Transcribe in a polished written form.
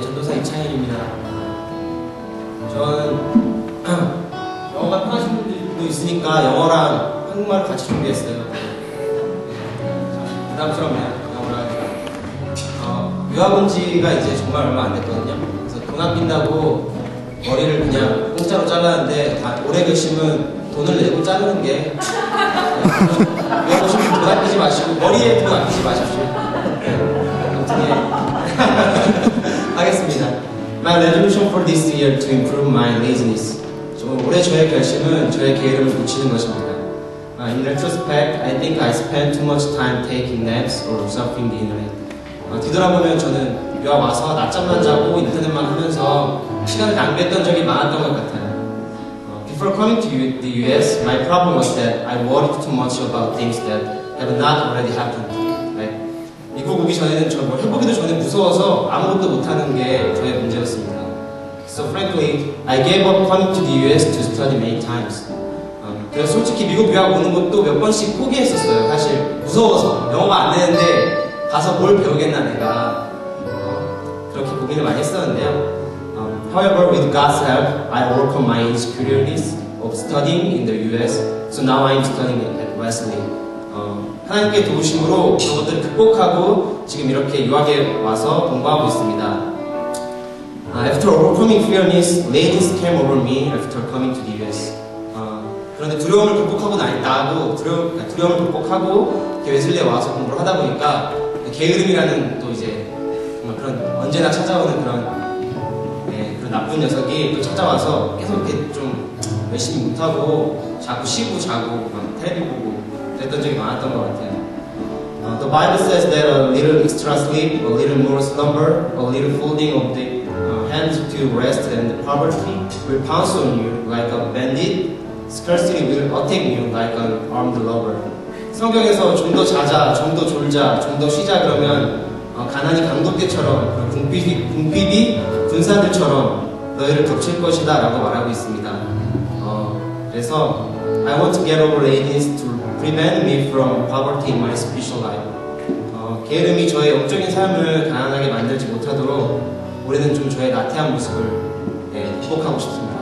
전도사 이창현입니다. 저는 영어가 편하신 분들도 있으니까 영어랑 한국말을 같이 준비했어요. 부담스럽네요. 영어를 하니까. 유학 온 지가 이제 정말 얼마 안 됐거든요. 그래서 돈 아낀다고 머리를 그냥 공짜로 잘랐는데, 다 오래 계시면 돈을 내고 자르는 게 유학 오시면 돈 아끼지 마시고 머리에 돈 아끼지 마십시오. 아무튼 하겠습니다. My resolution for this year to improve my laziness. 올해 저의 결심은 저의 게으름을 고치는 것입니다. In retrospect, I think I spent too much time taking naps or surfing the internet. 뒤돌아보면 저는 유학 와서 낮잠만 자고 인터넷만 하면서 시간을 낭비했던 적이 많았던 것 같아요. Before coming to the US, my problem was that I worried too much about things that have not already happened. 미국 오기 전에는 저 뭐 해보기도 전에 무서워서 아무것도 못하는 게 저의 문제였습니다. So frankly, I gave up coming to the US to study many times. 그래서 솔직히 미국 유학 오는 것도 몇 번씩 포기했었어요. 사실 무서워서 영어가 안 되는데 가서 뭘 배우겠나 내가 그렇게 고민을 많이 했었는데요. However, with God's help, I overcome my insecurities of studying in the US. So now I'm studying at Wesley. 하나님께 도우심으로 그것들을 극복하고 지금 이렇게 유학에 와서 공부하고 있습니다. After overcoming fearness, laziness came over me after coming to the US. 그런데 두려움을 극복하고 나고 두려움을 극복하고 웨슬리에 와서 공부를 하다 보니까 게으름이라는 또 이제 그런 언제나 찾아오는 그런 나쁜 녀석이 또 찾아와서 계속 이렇게 좀 열심히 못하고 자꾸 쉬고 자고 텔레비 보고 그랬던 적이 많았던 것 같아요. The Bible says that a little extra sleep, a little more slumber, a little folding of the hands to rest and poverty will pounce on you like a bandit. Scarcity will attack you like an armed robber. 성경에서 좀 더 자자, 좀 더 졸자, 좀 더 쉬자 그러면 가난이 강도떼처럼 궁핍이 군사들처럼 너희를 덮칠 것이다 라고 말하고 있습니다. 그래서 I want to get over laziness to prevent me from poverty in my spiritual life. 게으름이 저의 영적인 삶을 가난하게 만들지 못하도록 올해는 좀 저의 나태한 모습을 극복하고 싶습니다.